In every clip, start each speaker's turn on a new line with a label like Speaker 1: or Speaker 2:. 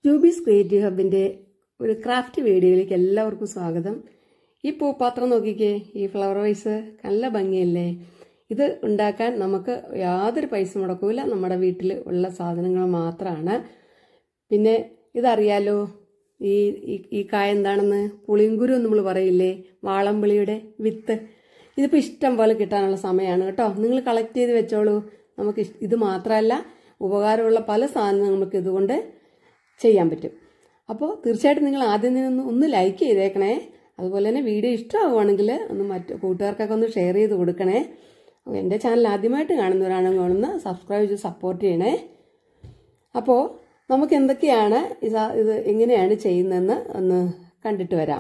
Speaker 1: JUBY'S creative ഹബിന്റെ ഒരു craft വീഡിയോയിലേക്ക് എല്ലാവർക്കും സ്വാഗതം. ഈ പൂപ്പാത്രം നോക്കിക്കേ, ഈ ഫ്ലവർ വൈസ് നല്ല ഭംഗിയല്ലേ? ഇത് ഉണ്ടാക്കാൻ നമുക്ക് യാതൊരു പൈസ മുടക്കില്ല, നമ്മുടെ വീട്ടിൽ ഉള്ള സാധനങ്ങൾ മാത്രമാണ്. പിന്നെ ഇതറിയാലോ, ഈ കായ എന്താണെന്ന്? പുളിങ്കുരു നമ്മൾ പറയില്ലേ, വാളംപുളിയുടെ വിത്ത്. ഇതിപ്പോൾ ഇഷ്ടം പോലെ കിട്ടാനുള്ള സമയമാണ് കേട്ടോ. നിങ്ങൾ കളക്ട് ചെയ്ത് വെച്ചോളൂ. നമുക്ക് ഇത് മാത്രമല്ല, ഉപകാരമുള്ള പല സാധനങ്ങളും നമുക്ക് ഇതുകൊണ്ട് ചെയ്യാൻ പറ്റും. അപ്പോൾ തീർച്ചയായിട്ടും നിങ്ങൾ ആദ്യം ഒന്ന് ലൈക്ക് ചെയ്തേക്കണേ. അതുപോലെ തന്നെ വീഡിയോ ഇഷ്ടമാവുകയാണെങ്കിൽ ഒന്ന് മറ്റു കൂട്ടുകാർക്കൊക്കെ ഒന്ന് ഷെയർ ചെയ്ത് കൊടുക്കണേ. എൻ്റെ ചാനൽ ആദ്യമായിട്ട് കാണുന്നവരാണെങ്കിൽ ഒന്ന് സബ്സ്ക്രൈബ് ചെയ്ത് സപ്പോർട്ട് ചെയ്യണേ. അപ്പോൾ നമുക്ക് എന്തൊക്കെയാണ് ഇത് എങ്ങനെയാണ് ചെയ്യുന്നതെന്ന് ഒന്ന് കണ്ടിട്ട് വരാം.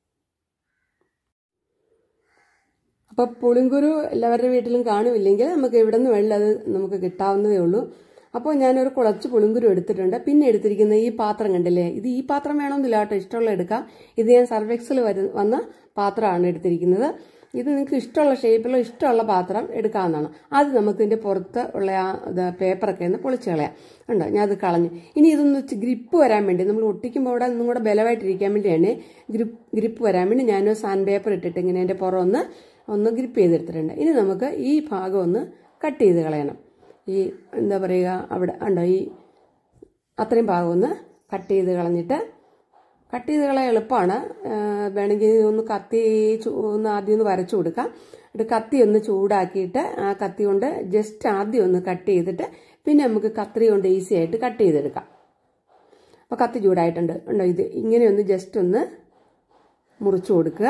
Speaker 1: അപ്പോൾ പുളിങ്കുരു എല്ലാവരുടെ വീട്ടിലും കാണുമില്ലെങ്കിൽ നമുക്ക് എവിടെ നിന്ന് വേണമെങ്കിലും അത് നമുക്ക് കിട്ടാവുന്നതേ ഉള്ളൂ. അപ്പോൾ ഞാനൊരു കുറച്ച് പുളിങ്കുരു എടുത്തിട്ടുണ്ട്. പിന്നെ എടുത്തിരിക്കുന്ന ഈ പാത്രം കണ്ടില്ലേ, ഇത് ഈ പാത്രം വേണമെന്നില്ല കേട്ടോ, ഇഷ്ടമുള്ള എടുക്കാം. ഇത് ഞാൻ സർവെക്സിൽ വന്ന പാത്രമാണ് എടുത്തിരിക്കുന്നത്. ഇത് നിങ്ങൾക്ക് ഇഷ്ടമുള്ള ഷേപ്പിലോ ഇഷ്ടമുള്ള പാത്രം എടുക്കാവുന്നതാണ്. അത് നമുക്ക് ഇതിൻ്റെ പുറത്ത് ഉള്ള ആ പേപ്പറൊക്കെ ഒന്ന് പൊളിച്ച് കളയാം. ഉണ്ടോ, ഞാൻ അത് കളഞ്ഞു. ഇനി ഇതൊന്ന് ഗ്രിപ്പ് വരാൻ വേണ്ടി, നമ്മൾ ഒട്ടിക്കുമ്പോൾ അവിടെ ഒന്നും കൂടെ ബലമായിട്ടിരിക്കാൻ വേണ്ടിയാണ് ഗ്രിപ്പ് വരാൻ വേണ്ടി ഞാനൊരു സാൻഡ് പേപ്പർ ഇട്ടിട്ട് ഇങ്ങനെ എൻ്റെ പുറം ഒന്ന് ഗ്രിപ്പ് ചെയ്തെടുത്തിട്ടുണ്ട്. ഇനി നമുക്ക് ഈ ഭാഗം ഒന്ന് കട്ട് ചെയ്ത് കളയണം. ഈ എന്താ പറയുക, അവിടെ ഉണ്ടോ, ഈ അത്രയും ഭാഗം ഒന്ന് കട്ട് ചെയ്ത് കളഞ്ഞിട്ട്, കട്ട് ചെയ്ത് കളയാൻ എളുപ്പമാണ്. വേണമെങ്കിൽ ഒന്ന് ആദ്യം ഒന്ന് വരച്ചു കൊടുക്കാം. എന്നിട്ട് കത്തി ഒന്ന് ചൂടാക്കിയിട്ട് ആ കത്തി കൊണ്ട് ജസ്റ്റ് ആദ്യം ഒന്ന് കട്ട് ചെയ്തിട്ട് പിന്നെ നമുക്ക് കത്രി കൊണ്ട് ഈസി ആയിട്ട് കട്ട് ചെയ്തെടുക്കാം. അപ്പോൾ കത്തി ചൂടായിട്ടുണ്ട്. ഉണ്ടോ, ഇത് ഇങ്ങനെ ഒന്ന് ജസ്റ്റ് ഒന്ന് മുറിച്ചു കൊടുക്കുക.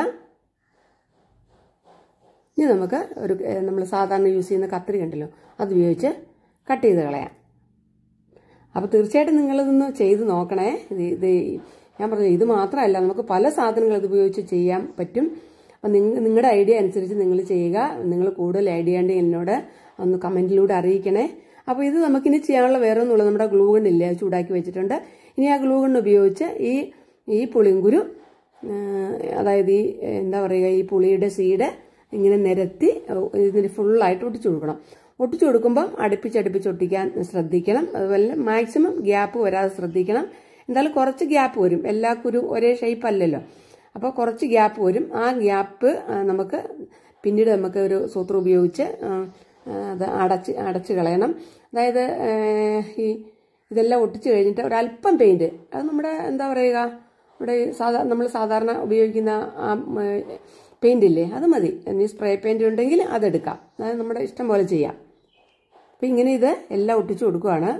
Speaker 1: ഇനി നമുക്ക് നമ്മൾ സാധാരണ യൂസ് ചെയ്യുന്ന കത്രി കണ്ടല്ലോ, അത് ഉപയോഗിച്ച് കട്ട് ചെയ്ത് കളയാം. അപ്പോൾ തീർച്ചയായിട്ടും നിങ്ങളിതൊന്ന് ചെയ്ത് നോക്കണേ. ഇത് ഞാൻ പറഞ്ഞു, ഇത് മാത്രമല്ല, നമുക്ക് പല സാധനങ്ങൾ ഇത് ഉപയോഗിച്ച് ചെയ്യാൻ പറ്റും. അപ്പം നിങ്ങളുടെ ഐഡിയ അനുസരിച്ച് നിങ്ങൾ ചെയ്യുക. നിങ്ങൾ കൂടുതൽ ഐഡിയ ഉണ്ടെങ്കിൽ എന്നോട് ഒന്ന് കമൻറ്റിലൂടെ അറിയിക്കണേ. അപ്പോൾ ഇത് നമുക്കിനി ചെയ്യാനുള്ള വേറെ ഒന്നുമില്ല, നമ്മുടെ ഗ്ലൂ ഗണ്ണില്ലേ, അത് ചൂടാക്കി വെച്ചിട്ടുണ്ട്. ഇനി ആ ഗ്ലൂ ഗണ്ണ് ഉപയോഗിച്ച് ഈ പുളിങ്കുരു, അതായത് ഈ എന്താ പറയുക, ഈ പുളിയുടെ സീഡ് ഇങ്ങനെ നിരത്തി ഇതിന് ഫുള്ളായിട്ട് ഒട്ടിച്ചു കൊടുക്കണം. ഒട്ടിച്ചു കൊടുക്കുമ്പം അടുപ്പിച്ച് ഒട്ടിക്കാൻ ശ്രദ്ധിക്കണം. അതുപോലെ മാക്സിമം ഗ്യാപ്പ് വരാതെ ശ്രദ്ധിക്കണം. എന്തായാലും കുറച്ച് ഗ്യാപ്പ് വരും, എല്ലാ കുരു ഒരേ ഷേപ്പ് അല്ലല്ലോ. അപ്പോൾ കുറച്ച് ഗ്യാപ്പ് വരും. ആ ഗ്യാപ്പ് നമുക്ക് പിന്നീട് നമുക്ക് ഒരു സൂത്രം ഉപയോഗിച്ച് അത് അടച്ച് കളയണം. അതായത് ഇതെല്ലാം ഒട്ടിച്ച് കഴിഞ്ഞിട്ട് ഒരല്പം പെയിൻറ്റ്, അത് നമ്മുടെ എന്താ പറയുക, ഇവിടെ നമ്മൾ സാധാരണ ഉപയോഗിക്കുന്ന പെയിന്റ് ഇല്ലേ, അത് മതി. ഇനി സ്പ്രേ പെയിന്റ് ഉണ്ടെങ്കിൽ അതെടുക്കാം. അത് നമ്മുടെ ഇഷ്ടം പോലെ ചെയ്യാം. അപ്പം ഇങ്ങനെ ഇത് എല്ലാം ഒട്ടിച്ചു കൊടുക്കുകയാണ്.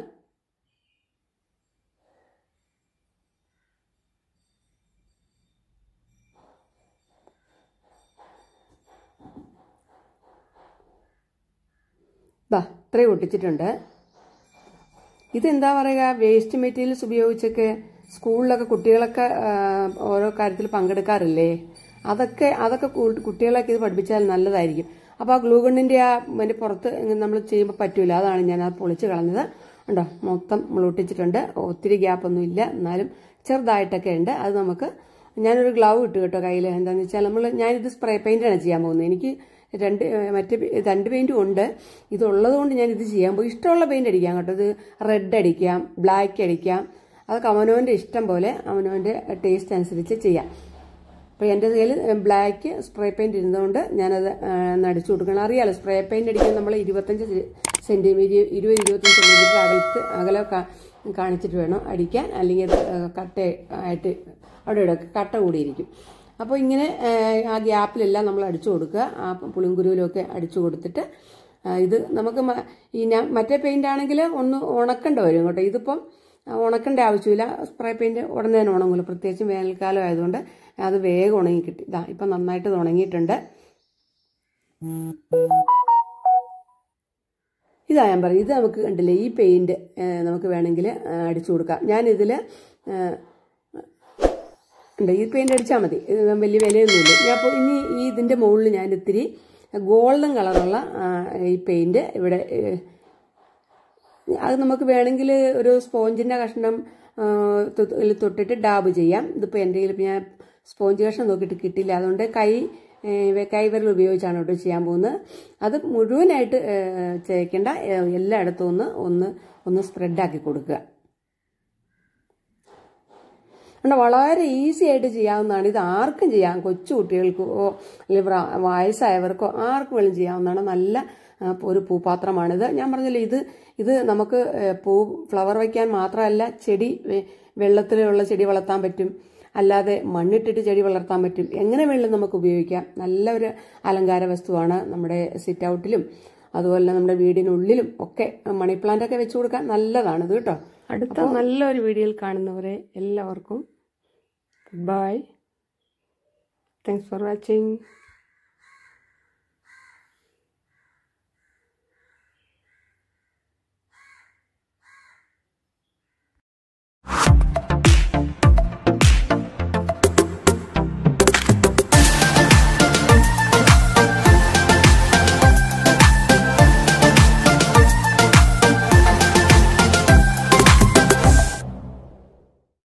Speaker 1: ഇത്രയും ഒട്ടിച്ചിട്ടുണ്ട്. ഇതെന്താ പറയുക, വേസ്റ്റ് മെറ്റീരിയൽസ് ഉപയോഗിച്ചൊക്കെ സ്കൂളിലൊക്കെ കുട്ടികളൊക്കെ ഓരോ കാര്യത്തിൽ പങ്കെടുക്കാറില്ലേ, അതൊക്കെ കുട്ടികളൊക്കെ ഇത് പഠിപ്പിച്ചാൽ നല്ലതായിരിക്കും. അപ്പോൾ ആ ഗ്ലൂ ഗണ്ണിൻ്റെ അതിൻ്റെ പുറത്ത് നമ്മൾ ചെയ്യുമ്പോൾ പറ്റൂല. അതാണ് ഞാൻ അത് പൊളിച്ച് കളഞ്ഞത്. ഉണ്ടോ, മൊത്തം നമ്മൾ ഒട്ടിച്ചിട്ടുണ്ട്. ഒത്തിരി ഗ്യാപ്പൊന്നും ഇല്ല, എന്നാലും ചെറുതായിട്ടൊക്കെ ഉണ്ട്. അത് നമുക്ക്, ഞാനൊരു ഗ്ലൗ ഇട്ടു കേട്ടോ കയ്യിൽ. എന്താണെന്ന് വെച്ചാൽ ഞാനിത് സ്പ്രേ പെയിൻ്റാണ് ചെയ്യാൻ പോകുന്നത്. എനിക്ക് രണ്ട് പെയിൻറ്റും ഉണ്ട്. ഇതുള്ളത് കൊണ്ട് ഞാനിത് ചെയ്യാൻ പോകും. ഇഷ്ടമുള്ള പെയിൻറ്റ് അടിക്കാം കേട്ടോ. ഇത് റെഡ് അടിക്കാം, ബ്ലാക്ക് അടിക്കാം. അതൊക്കെ അവനവൻ്റെ ഇഷ്ടം പോലെ അവനവൻ്റെ ടേസ്റ്റ് അനുസരിച്ച് ചെയ്യാം. അപ്പോൾ എൻ്റെ കയ്യിൽ ബ്ലാക്ക് സ്പ്രേ പെയിൻറ് ഇരുന്നതുകൊണ്ട് ഞാനത് അടിച്ചു കൊടുക്കണം. അറിയാമല്ലോ, സ്പ്രേ പെയിൻറ് അടിക്കാൻ നമ്മൾ 25 സെൻറ്റിമീറ്റർ 20-25 സെൻറ്റിമീറ്റർ അകലെ കാണിച്ചിട്ട് വേണം അടിക്കാൻ. അല്ലെങ്കിൽ അത് കട്ടയായിട്ട് അവിടെ കട്ട കൂടിയിരിക്കും. അപ്പോൾ ഇങ്ങനെ ആ ഗ്യാപ്പിലെല്ലാം നമ്മൾ അടിച്ചു കൊടുക്കുക. ആ പുളിങ്കുരുവിലൊക്കെ അടിച്ചു കൊടുത്തിട്ട് ഇത് നമുക്ക് മറ്റേ പെയിൻ്റ് ആണെങ്കിൽ ഒന്ന് ഉണക്കേണ്ട വരും കേട്ടോ. ഇതിപ്പം ഉണക്കേണ്ട ആവശ്യമില്ല. സ്പ്രേ പെയിൻറ് ഉടനെ തന്നെ ഉണങ്ങുമല്ലോ, പ്രത്യേകിച്ചും വേനൽക്കാലം ആയതുകൊണ്ട് അത് വേഗം ഉണങ്ങി കിട്ടി. ഇപ്പം നന്നായിട്ട് ഉണങ്ങിയിട്ടുണ്ട്. ഇതാ ഞാൻ പറയും, ഇത് നമുക്ക് കണ്ടില്ലേ, ഈ പെയിൻറ് നമുക്ക് വേണമെങ്കിൽ അടിച്ചു കൊടുക്കാം. ഞാനിതിൽ ഉണ്ട്, ഈ പെയിൻറ് അടിച്ചാൽ മതി, വലിയ വിലയൊന്നുമില്ല. ഞാൻ അപ്പോൾ ഇനി ഇതിൻ്റെ മുകളിൽ ഞാൻ ഇത്തിരി ഗോൾഡൻ കളറുള്ള ഈ പെയിൻറ് ഇവിടെ, അത് നമുക്ക് വേണമെങ്കിൽ ഒരു സ്പോഞ്ചിൻ്റെ കഷ്ണം തൊട്ടിട്ട് ഡാബ് ചെയ്യാം. ഇതിപ്പോൾ എൻ്റെ കയ്യിൽ ഞാൻ സ്പോഞ്ച് കഷ്ണം നോക്കിയിട്ട് കിട്ടില്ല, അതുകൊണ്ട് കൈവിരൽ ഉപയോഗിച്ചാണ് കേട്ടോ ചെയ്യാൻ പോകുന്നത്. അത് മുഴുവനായിട്ട് തേക്കേണ്ട, എല്ലായിടത്തും ഒന്ന് സ്പ്രെഡാക്കി കൊടുക്കുക. അതുകൊണ്ട് വളരെ ഈസി ആയിട്ട് ചെയ്യാവുന്നതാണ്. ഇത് ആർക്കും ചെയ്യാം, കൊച്ചു കുട്ടികൾക്കോ അല്ലെങ്കിൽ വയസ്സായവർക്കോ ആർക്കും വേണം ചെയ്യാവുന്നതാണ്. നല്ല ഒരു പൂപാത്രമാണിത്. ഞാൻ പറഞ്ഞല്ലോ, ഇത് നമുക്ക് ഫ്ലവർ വയ്ക്കാൻ മാത്രമല്ല, വെള്ളത്തിലുള്ള ചെടി വളർത്താൻ പറ്റും, അല്ലാതെ മണ്ണിട്ടിട്ട് ചെടി വളർത്താൻ പറ്റും. എങ്ങനെ വേണമെങ്കിലും നമുക്ക് ഉപയോഗിക്കാം. നല്ലൊരു അലങ്കാര വസ്തുവാണ്. നമ്മുടെ സിറ്റ് ഔട്ടിലും അതുപോലെ നമ്മുടെ വീടിനുള്ളിലും ഒക്കെ മണി പ്ലാന്റ് ഒക്കെ വെച്ചു കൊടുക്കാൻ നല്ലതാണിത് കേട്ടോ. അടുത്ത നല്ലൊരു വീഡിയോയിൽ കാണുന്നവരെ എല്ലാവർക്കും goodbye. Thanks for watching.